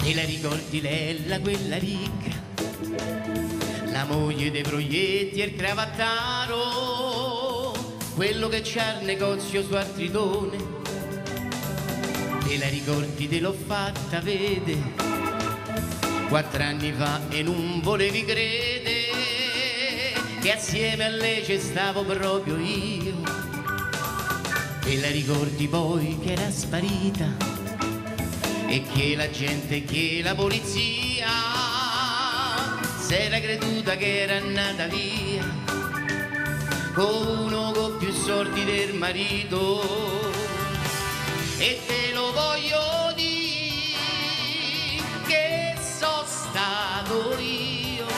Te la ricordi Lella, quella ricca, la moglie dei proietti e il cravattaro, quello che c'ha il negozio su Artridone? Te la ricordi, te l'ho fatta vede 4 anni fa e non volevi credere che assieme a lei ci stavo proprio io. Te la ricordi poi che era sparita e che la gente, che la polizia s'era creduta che era andata via con uno con più soldi del marito. E te lo voglio dire che so stato io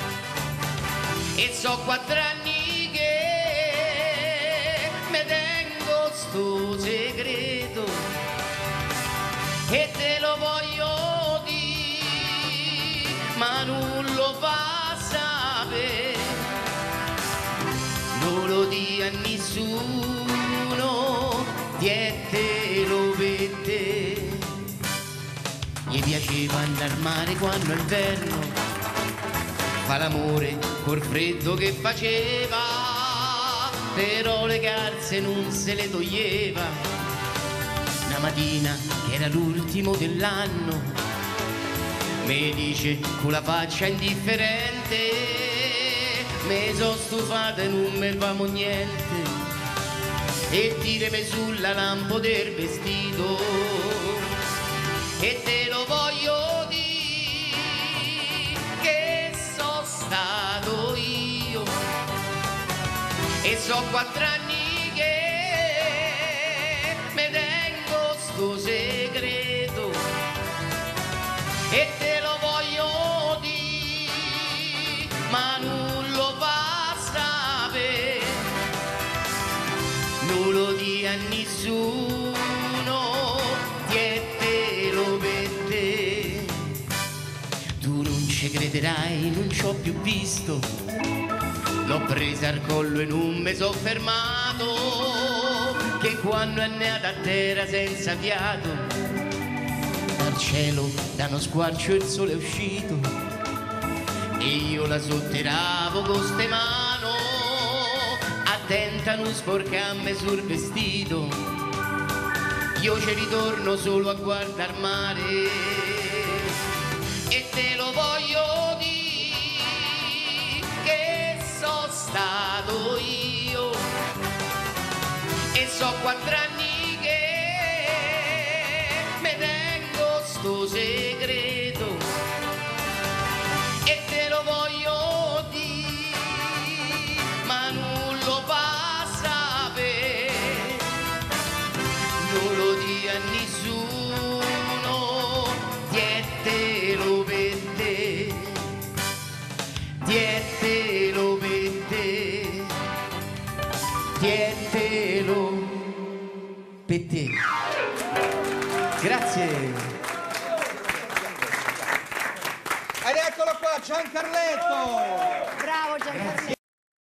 e so 4 anni che me tengo sto segreto. E te lo voglio dire, ma non lo fa sapere, non lo di a nessuno, te lo vede. Gli piaceva andare al mare quando è inverno, fa l'amore col freddo che faceva, però le calze non se le toglieva. Una mattina, che era l'ultimo dell'anno, mi dice con la faccia indifferente: mi so stufata e non me famo niente, e tirami sulla lampo del vestito. E te lo voglio dire che so stato io e so 4 anni che me tengo sto segreto. E te lo voglio dire, ma non lo fa sapere, non lo di a nessuno, te lo vede. Tu non ci crederai, non ci ho più visto, l'ho presa al collo e non mi so fermato, che quando è andata a terra senza fiato, dal cielo da uno squarcio il sole è uscito e io la sotterravo con ste mano, attenta a non sporcarmi sul vestito. Io ci ritorno solo a guardar mare e te lo voglio dire che so stato io e so 4 anni che me tengo sto segreto. E te lo voglio dire, ma non lo fa sapere, non lo di a nessuno, te lo vede, te lo vede, te lo vede. Grazie. Ed eccolo qua, Giancarletto! Bravo Giancarlo.